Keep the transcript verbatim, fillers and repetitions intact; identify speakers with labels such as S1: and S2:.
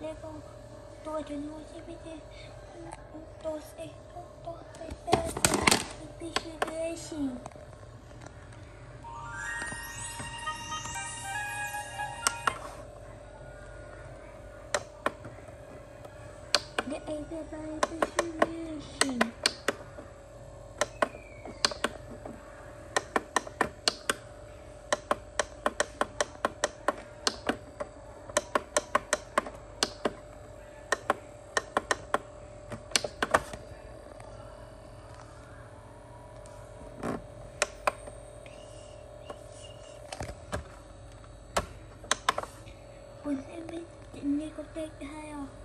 S1: Lego tua cho nó sẽ biết thế tôi sẽ tôi sẽ tôi sẽ sẽ The everybody appreciation. Ủa em biết chị Nhi có take hai à?